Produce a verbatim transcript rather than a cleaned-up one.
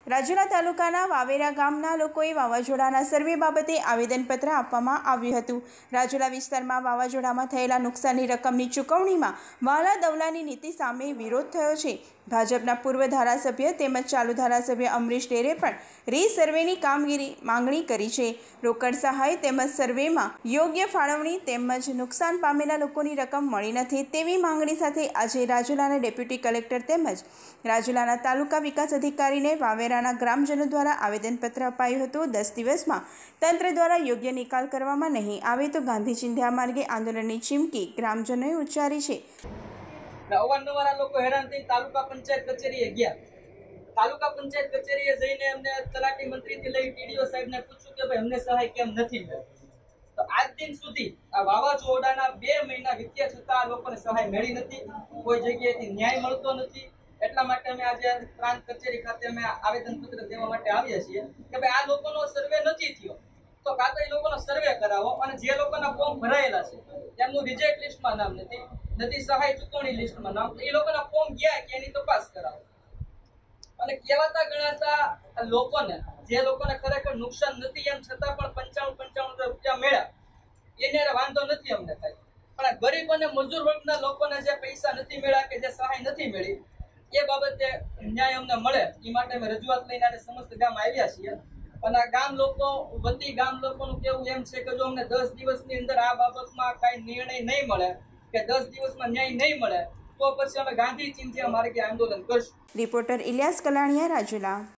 રાજુલા તાલુકાના વાવેરા ગામના લોકોએ વાવાઝોડાના સર્વે બાબતે આવેદનપત્ર આપવામાં આવ્યું હતું। રાજુલા વિસ્તારમાં વાવાઝોડામાં થયેલા નુકસાનની રકમની ચૂકવણીમાં વાલા દવલાની નીતિ સામે વિરોધ થયો છે। ભાજપના પૂર્વ ધારાસભ્ય તેમજ ચાલુ ધારાસભ્ય અમરીશ ડેરે પણ રીસર્વેની કામગીરી માંગણી કરી છે। રોકડ સહાય તેમજ સર્વેમાં યોગ્ય ફાળવણી તેમજ નુકસાન પામેલા લોકોની રકમ મળી નથી તેવી માંગણી સાથે આજે રાજુલાના ડેપ્યુટી કલેક્ટર તેમજ રાજુલાના તાલુકા વિકાસ અધિકારીને વાવેરાના ગ્રામજનો દ્વારા આવેદનપત્ર અપાયું હતું। દસ દિવસમાં તંત્ર દ્વારા યોગ્ય નિકાલ કરવામાં નહીં આવે તો ગાંધી ચિંધ્યા માર્ગે આંદોલનની ચીમકી ગ્રામજનોએ ઉચ્ચારી છે। અવારનવાર આ લોકો હેરાન થઈ તાલુકા પંચાયત કચેરીએ ગયા। તાલુકા પંચાયત કચેરીએ જઈને અમને તલાટી મંત્રીથી લઈ ટીડીઓ સાહેબને પૂછ્યું કે ભાઈ અમને સહાય કેમ નથી મળી। તો આજ દિન સુધી આ વાવાઝોડાના બે મહિના વીત્યા છતાં આ લોકોને સહાય મળી નથી, કોઈ જગ્યાએથી ન્યાય મળતો નથી। એટલા માટે અમે આજે પ્રાંત કચેરી ખાતે અમે આવેદનપત્ર દેવા માટે આવ્યા છીએ કે ભાઈ આ લોકોનો સર્વે નથી થયો તો કાં તો એ લોકોનો સર્વે કરાવો અને જે લોકોના ફોર્મ ભરાયેલા છે તેમનું રિજેક્ટ લિસ્ટમાં નામ નથી નથી સહાય ચૂકવણી લિસ્ટમાં નામ, એ લોકોના ફોર્મ ગયા કે એની તપાસ કરાવો। અને કહેવાતા ગણાતા લોકોને જે લોકોને ખરેખર નુકસાન નથી એમ છતાં પણ પંચાણું પંચાણું હજાર રૂપિયા મળ્યા એને વાંધો નથી અમને થાય, પણ ગરીબ અને મજૂર વર્ગના લોકોને જે પૈસા નથી મળ્યા કે જે સહાય નથી મળી એ બાબતે ન્યાય અમને મળે એ માટે અમે રજૂઆત લઈને આજે સમસ્ત ગામ આવ્યા છીએ। અને આ ગામ લોકો વતી ગામ લોકોનું કેવું એમ છે કે જો અમને દસ દિવસની અંદર આ બાબતમાં કાંઈ નિર્ણય નહીં મળે કે દસ દિવસમાં ન્યાય નહીં મળે તો પછી અમે ગાંધી ચિંધ્યા માર્ગે આંદોલન કરશું। રિપોર્ટર ઇલિયાસ કલાણીયા, રાજુલા।